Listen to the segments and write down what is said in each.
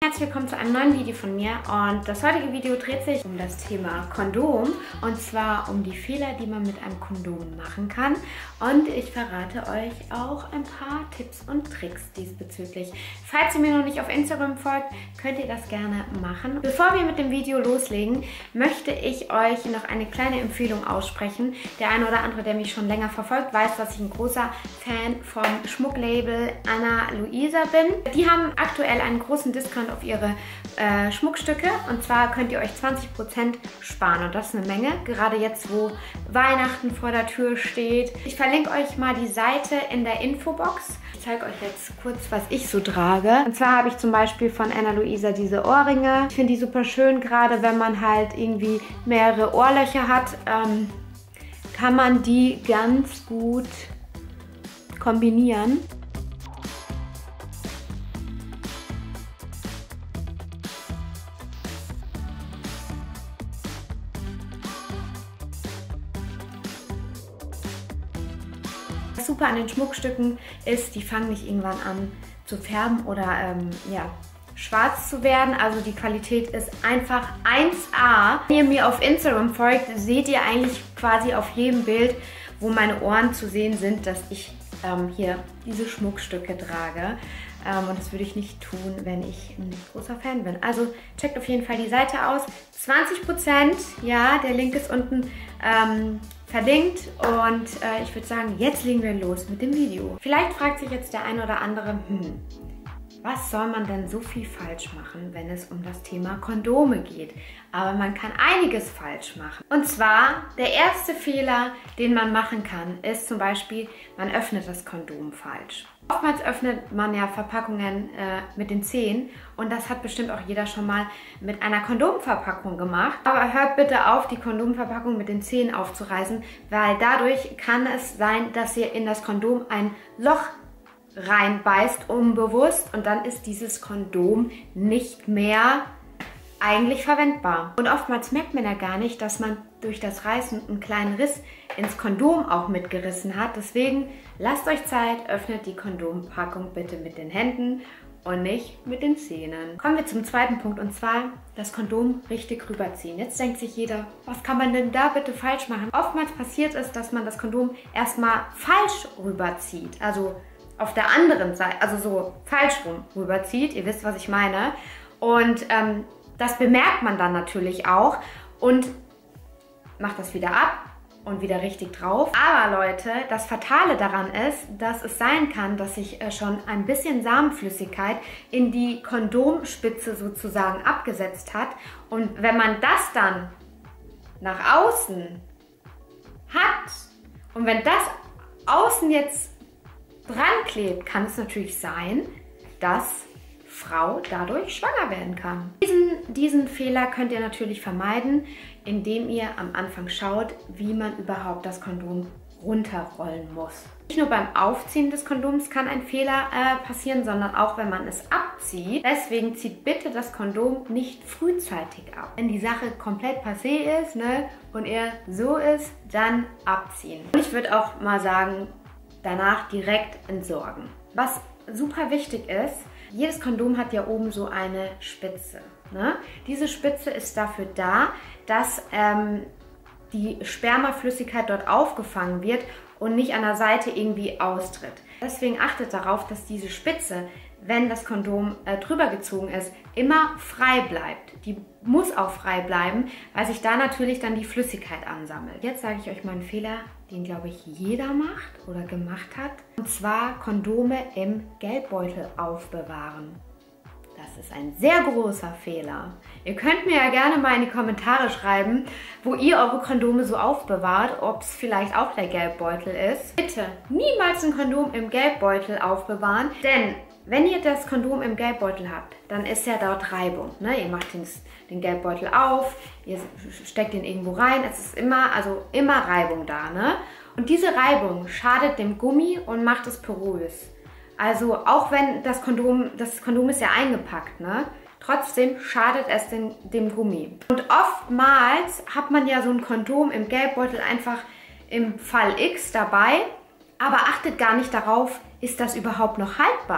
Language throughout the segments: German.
Herzlich willkommen zu einem neuen Video von mir und das heutige Video dreht sich um das Thema Kondom und zwar um die Fehler, die man mit einem Kondom machen kann und ich verrate euch auch ein paar Tipps und Tricks diesbezüglich. Falls ihr mir noch nicht auf Instagram folgt, könnt ihr das gerne machen. Bevor wir mit dem Video loslegen, möchte ich euch noch eine kleine Empfehlung aussprechen. Der eine oder andere, der mich schon länger verfolgt, weiß, dass ich ein großer Fan vom Schmucklabel Ana Luisa bin. Die haben aktuell einen großen Discount auf ihre Schmuckstücke und zwar könnt ihr euch 20% sparen und das ist eine Menge, gerade jetzt, wo Weihnachten vor der Tür steht. Ich verlinke euch mal die Seite in der Infobox. Ich zeige euch jetzt kurz, was ich so trage. Und zwar habe ich zum Beispiel von Ana Luisa diese Ohrringe. Ich finde die super schön, gerade wenn man halt irgendwie mehrere Ohrlöcher hat, kann man die ganz gut kombinieren. Was super an den Schmuckstücken ist, die fangen nicht irgendwann an zu färben oder schwarz zu werden. Also die Qualität ist einfach 1A. Wenn ihr mir auf Instagram folgt, seht ihr eigentlich quasi auf jedem Bild, wo meine Ohren zu sehen sind, dass ich hier diese Schmuckstücke trage. Und das würde ich nicht tun, wenn ich ein nicht großer Fan bin. Also checkt auf jeden Fall die Seite aus. 20%, ja, der Link ist unten verlinkt und ich würde sagen, jetzt legen wir los mit dem Video. Vielleicht fragt sich jetzt der eine oder andere, was soll man denn so viel falsch machen, wenn es um das Thema Kondome geht? Aber man kann einiges falsch machen. Und zwar, der erste Fehler, den man machen kann, ist zum Beispiel, man öffnet das Kondom falsch. Oftmals öffnet man ja Verpackungen mit den Zehen und das hat bestimmt auch jeder schon mal mit einer Kondomverpackung gemacht. Aber hört bitte auf, die Kondomverpackung mit den Zehen aufzureißen, weil dadurch kann es sein, dass ihr in das Kondom ein Loch reinbeißt, unbewusst, und dann ist dieses Kondom nicht mehr eigentlich verwendbar. Und oftmals merkt man ja gar nicht, dass man durch das Reißen einen kleinen Riss ins Kondom auch mitgerissen hat. Deswegen lasst euch Zeit, öffnet die Kondompackung bitte mit den Händen und nicht mit den Zähnen. Kommen wir zum zweiten Punkt und zwar das Kondom richtig rüberziehen. Jetzt denkt sich jeder, was kann man denn da bitte falsch machen? Oftmals passiert es, dass man das Kondom erstmal falsch rüberzieht. Also auf der anderen Seite, also so falsch rum rüberzieht. Ihr wisst, was ich meine. Und das bemerkt man dann natürlich auch und macht das wieder ab und wieder richtig drauf. Aber Leute, das Fatale daran ist, dass es sein kann, dass sich schon ein bisschen Samenflüssigkeit in die Kondomspitze sozusagen abgesetzt hat. Und wenn man das dann nach außen hat und wenn das außen jetzt dran klebt, kann es natürlich sein, dass Frau dadurch schwanger werden kann. Diesen Fehler könnt ihr natürlich vermeiden, indem ihr am Anfang schaut, wie man überhaupt das Kondom runterrollen muss. Nicht nur beim Aufziehen des Kondoms kann ein Fehler passieren, sondern auch wenn man es abzieht. Deswegen zieht bitte das Kondom nicht frühzeitig ab. Wenn die Sache komplett passé ist, ne, und er so ist, dann abziehen. Und ich würde auch mal sagen, danach direkt entsorgen. Was super wichtig ist, jedes Kondom hat ja oben so eine Spitze. Ne? Diese Spitze ist dafür da, dass die Spermaflüssigkeit dort aufgefangen wird und nicht an der Seite irgendwie austritt. Deswegen achtet darauf, dass diese Spitze, wenn das Kondom drüber gezogen ist, immer frei bleibt. Die muss auch frei bleiben, weil sich da natürlich dann die Flüssigkeit ansammelt. Jetzt sage ich euch mal einen Fehler, den glaube ich jeder macht oder gemacht hat. Und zwar Kondome im Geldbeutel aufbewahren. Das ist ein sehr großer Fehler. Ihr könnt mir ja gerne mal in die Kommentare schreiben, wo ihr eure Kondome so aufbewahrt, ob es vielleicht auch der Geldbeutel ist. Bitte niemals ein Kondom im Geldbeutel aufbewahren, denn wenn ihr das Kondom im Geldbeutel habt, dann ist ja dort Reibung. Ne? Ihr macht den Geldbeutel auf, ihr steckt ihn irgendwo rein. Es ist immer Reibung da. Ne? Und diese Reibung schadet dem Gummi und macht es porös. Also auch wenn das Kondom ist ja eingepackt, ne? Trotzdem schadet es dem Gummi. Und oftmals hat man ja so ein Kondom im Geldbeutel einfach im Fall X dabei, aber achtet gar nicht darauf, ist das überhaupt noch haltbar?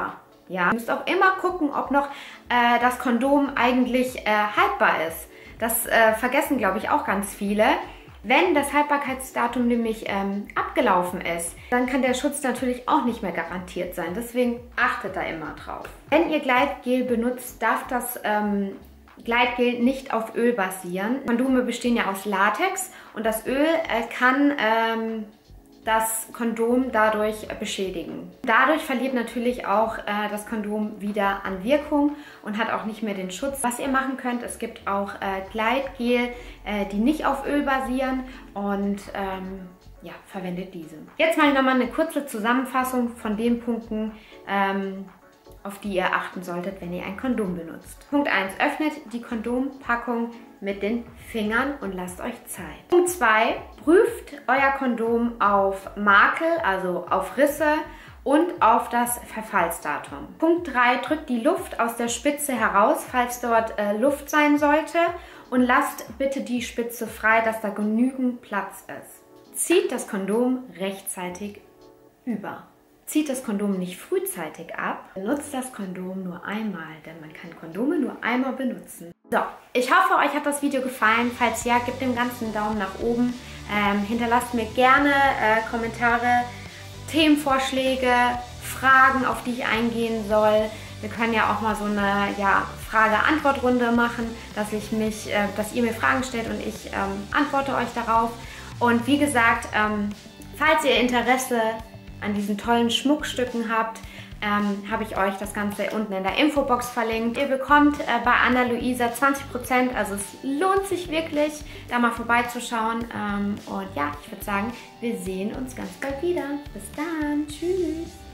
Ja, ihr müsst auch immer gucken, ob noch das Kondom eigentlich haltbar ist. Das vergessen, glaube ich, auch ganz viele. Wenn das Haltbarkeitsdatum nämlich abgelaufen ist, dann kann der Schutz natürlich auch nicht mehr garantiert sein. Deswegen achtet da immer drauf. Wenn ihr Gleitgel benutzt, darf das Gleitgel nicht auf Öl basieren. Kondome bestehen ja aus Latex und das Öl kann das Kondom dadurch beschädigen. Dadurch verliert natürlich auch das Kondom wieder an Wirkung und hat auch nicht mehr den Schutz. Was ihr machen könnt, es gibt auch Gleitgel, die nicht auf Öl basieren und ja, verwendet diese. Jetzt mache ich nochmal eine kurze Zusammenfassung von den Punkten, auf die ihr achten solltet, wenn ihr ein Kondom benutzt. Punkt 1. Öffnet die Kondompackung mit den Fingern und lasst euch Zeit. Punkt 2. Prüft euer Kondom auf Makel, also auf Risse und auf das Verfallsdatum. Punkt 3. Drückt die Luft aus der Spitze heraus, falls dort Luft sein sollte, und lasst bitte die Spitze frei, dass da genügend Platz ist. Zieht das Kondom rechtzeitig über. Zieht das Kondom nicht frühzeitig ab, benutzt das Kondom nur einmal, denn man kann Kondome nur einmal benutzen. So, ich hoffe, euch hat das Video gefallen. Falls ja, gebt dem Ganzen einen Daumen nach oben. Hinterlasst mir gerne Kommentare, Themenvorschläge, Fragen, auf die ich eingehen soll. Wir können ja auch mal so eine Frage-Antwort-Runde machen, dass ihr mir Fragen stellt und ich antworte euch darauf. Und wie gesagt, falls ihr Interesse an diesen tollen Schmuckstücken habt, habe ich euch das Ganze unten in der Infobox verlinkt. Ihr bekommt bei Anna Luisa 20%, also es lohnt sich wirklich, da mal vorbeizuschauen. Und ja, ich würde sagen, wir sehen uns ganz bald wieder. Bis dann, tschüss!